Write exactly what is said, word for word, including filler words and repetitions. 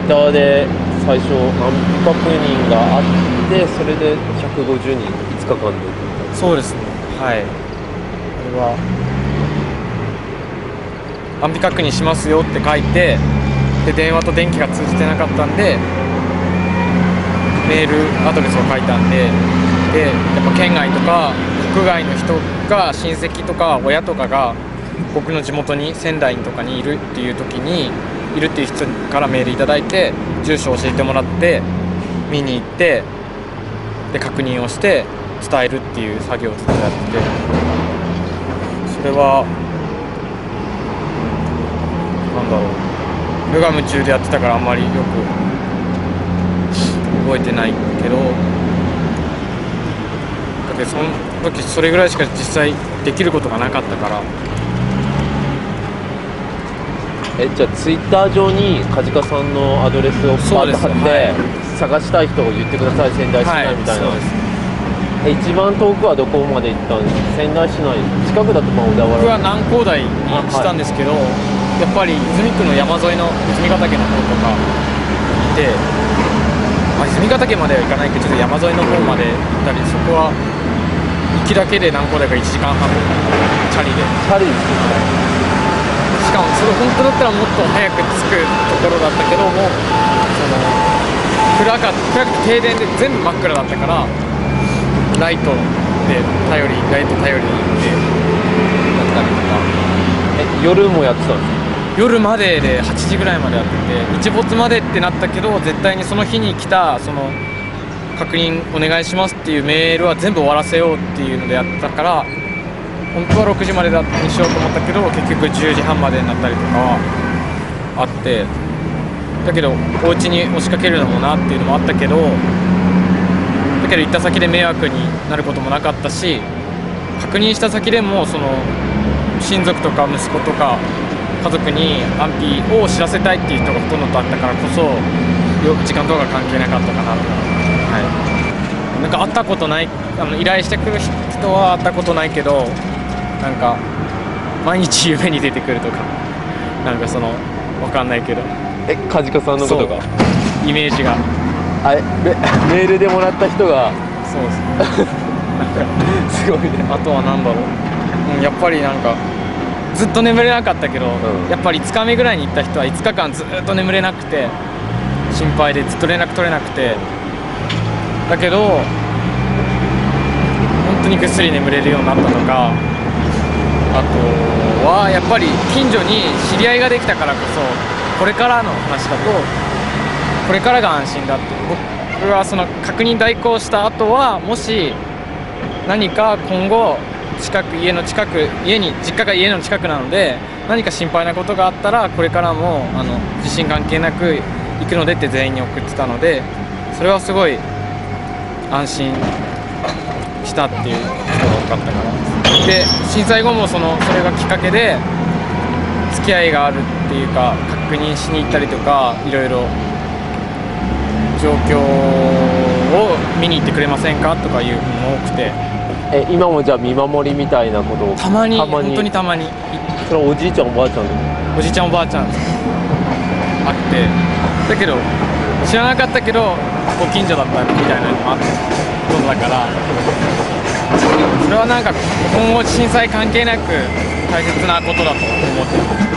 ターで最初安否確認があって、それでひゃくごじゅうにんいつかかんで。 そうですね、はい。これは安否確認しますよって書いて、で電話と電気が通じてなかったんでメールアドレスを書いたんで、でやっぱ県外とか国外の人が親戚とか親とかが僕の地元に仙台とかにいるっていう時にいるっていう人からメールいただいて、住所を教えてもらって見に行ってで確認をして伝えるっていう作業をずっとやってて、それはなんだろう、無我夢中でやってたからあんまりよく覚えてないけど、だけどその時それぐらいしか実際できることがなかったから。 えじゃあツイッター上に梶賀さんのアドレスをパッと貼って、はい、探したい人を言ってください、仙台市内みたいな、はい、え一番遠くはどこまで行ったんですか？仙台市内近くだとまあ小田原。僕は南光台にしたんですけど、はい、やっぱり泉区の山沿いの泉ヶ岳の方とかいて、まあ、泉ヶ岳までは行かないけどちょっと山沿いの方まで行ったり、そこは行きだけで南光台がいちじかんはんチャリでチャリですよね。 しかもそれ本当だったらもっと早く着くところだったけども、その暗かった暗くて停電で全部真っ暗だったから、ライトで頼りライト頼りに行ってやったりとか。 え夜もやってたんですか？ 夜までではちじぐらいまでやってて、日没までってなったけど絶対にその日に来たその確認お願いしますっていうメールは全部終わらせようっていうのでやったから、本当はろくじまでにしようと思ったけど結局じゅうじはんまでになったりとかはあって、だけどお家に押しかけるのもなっていうのもあったけど、だけど行った先で迷惑になることもなかったし、確認した先でもその親族とか息子とか家族に安否を知らせたいっていう人がほとんどだったからこそ、時間とか関係なかったかなと。はい、なんか会ったことない、あの依頼してくる人は会ったことないけど、なんか毎日夢に出てくるとか、なんかその分かんないけど、 え梶賀さんのことがイメージがあれメールでもらった人がそうですなんかすごいね。 あとはなんだろう、うん、やっぱりなんかずっと眠れなかったけど、うん、やっぱりいつかめぐらいに行った人はいつかかんずっと眠れなくて心配でずっと連絡取れなくて、だけど本当にぐっすり眠れるようになったとか、あとはやっぱり近所に知り合いができたからこそ、これからの話だとこれからが安心だって。僕はその確認代行した後は、もし何か今後近く家の近く家に実家が家の近くなので何か心配なことがあったらこれからもあの地震関係なく行くのでって全員に送ってたので、それはすごい安心したっていう人が多かったから。で震災後もそのそれがきっかけで付き合いがあるっていうか確認しに行ったりとか、いろいろ状況を見に行ってくれませんかとかいうのも多くて。 え今もじゃあ見守りみたいなことをたまに本当にたまに。 それはおじいちゃんおばあちゃんおじいちゃんおばあちゃんあって、だけど知らなかったけどご近所だったみたいなのもあってことだから、それはなんか今後震災関係なく大切なことだと思ってます。